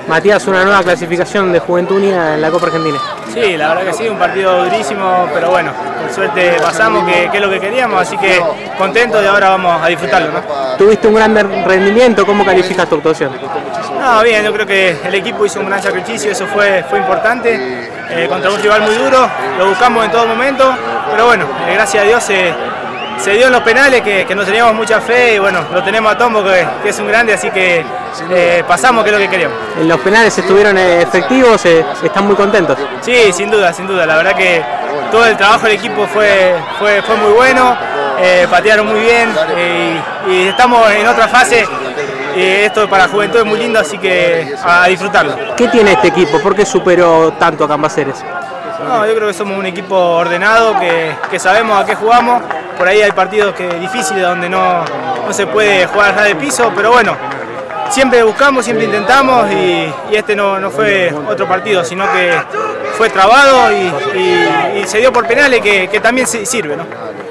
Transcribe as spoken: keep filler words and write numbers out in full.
Matías, una nueva clasificación de Juventud Unida en la Copa Argentina. Sí, la verdad que sí, un partido durísimo, pero bueno, por suerte pasamos, que, que es lo que queríamos, así que contentos y ahora vamos a disfrutarlo, ¿no? Tuviste un gran rendimiento, ¿cómo calificas tu actuación? No, bien, yo creo que el equipo hizo un gran sacrificio, eso fue, fue importante, eh, contra un rival muy duro, lo buscamos en todo momento, pero bueno, eh, gracias a Dios se, se dio en los penales, que, que no teníamos mucha fe y bueno, lo tenemos a Tombo, que, que es un grande, así que eh, pasamos, que es lo que queríamos. ¿En los penales estuvieron efectivos? Eh, ¿Están muy contentos? Sí, sin duda, sin duda, la verdad que todo el trabajo del equipo fue, fue, fue muy bueno, eh, patearon muy bien eh, y, y estamos en otra fase. Eh, esto para Juventud es muy lindo, así que a disfrutarlo. ¿Qué tiene este equipo? ¿Por qué superó tanto a Cambaceres? No, yo creo que somos un equipo ordenado, que, que sabemos a qué jugamos. Por ahí hay partidos que difíciles donde no, no se puede jugar a de piso, pero bueno, siempre buscamos, siempre intentamos y, y este no, no fue otro partido, sino que fue trabado y, y, y se dio por penales, que, que también sirve, ¿no?